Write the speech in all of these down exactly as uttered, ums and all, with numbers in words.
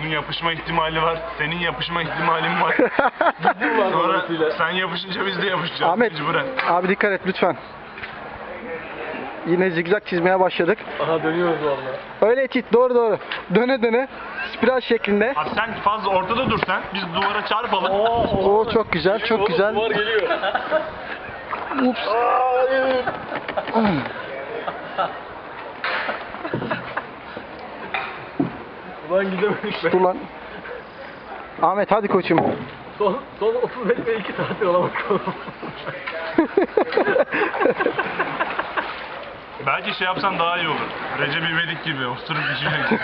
Onun yapışma ihtimali var. Senin yapışma ihtimalin var. Sonra sen yapışınca biz de yapışacağız. Ahmet, mecburen. abi dikkat et lütfen. Yine zigzag çizmeye başladık. Aha dönüyoruz valla. Öyle çiz, doğru doğru. Döne döne, spiral şeklinde. Abi sen fazla ortada dur sen. Biz duvara çarpalım. Oo çok güzel, çok güzel. Duvar geliyor. Ups. Ulan gidemedik be. Dur lan. Ahmet hadi koçum. Son, son otuz metre iki saattir ona bakalım. Belki şey yapsan daha iyi olur. Recep İvedik gibi oturup düşecek.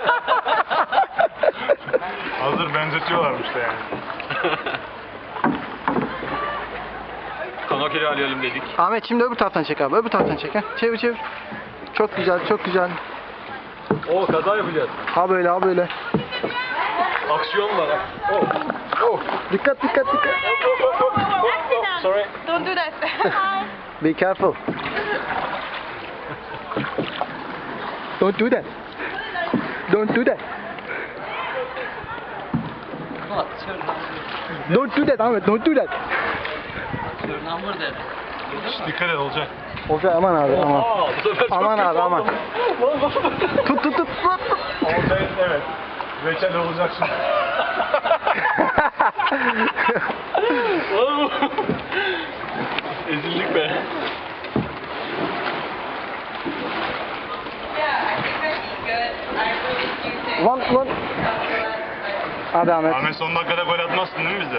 Hazır benzetiyorlarmış da yani. Kanokeli arayalım dedik. Ahmet şimdi öbür taraftan çek abi, öbür taraftan çek. He. Çevir çevir. Çok güzel, çok güzel. Oo kaza yapacağız. Ha böyle, ha böyle. Aksiyon var ha. Oh. Oh. Dikkat, dikkat, dikkat. Sorry. Don't do that. Hi. Be careful. Don't do that. Don't do that. Don't do that Ahmet, don't do that. Şş, dikkat et olacak. Olacak, aman abi, aman. Aa, bu sefer çok Aman kötü abi, aman. oldu. Tut, tut, tut. Olacak evet. Reçel olacak şimdi. Oğlum. Ezildik be. Yeah, I think that'd be good. I really do think. Lan, lan. Hadi Ahmet. Ahmet son dakikada gol atmazsın değil mi bize?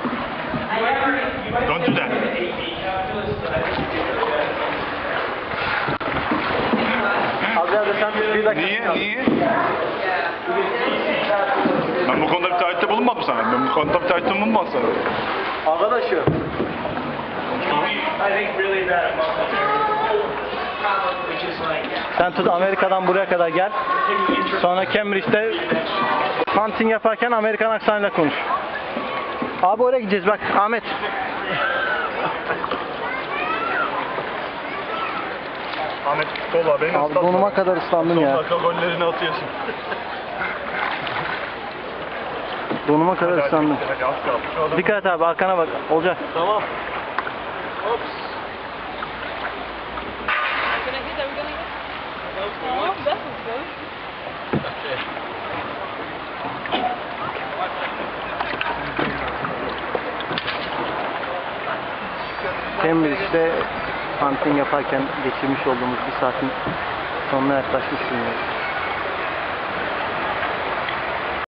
Don't do that. Abi hadi sen bir dakika. Niye? Niye? Ben bu konuda bir taahhütte bulunmadım sana. Ben bu konuda bir taahhütte bulunmadım sana. Arkadaşım. Sen tut Amerika'dan buraya kadar gel. Sonra Cambridge'de hunting yaparken Amerikan aksanıyla konuş. Abi oraya gideceğiz bak Ahmet. Ahmet kola beni Abi donuma kadar ıslandım Son ya. dakika gollerini atıyorsun. Donuma kadar Hadi, ıslandım. hadi, az kaldı. Şu adamı- Dikkat et abi arkana bak. Olacak. Tamam. Ops. Gonna hit, are we gonna hit? Oh, that was good. Cambridge'de hunting yaparken geçirmiş olduğumuz bir saatin sonuna yaklaşmış bulunuyoruz.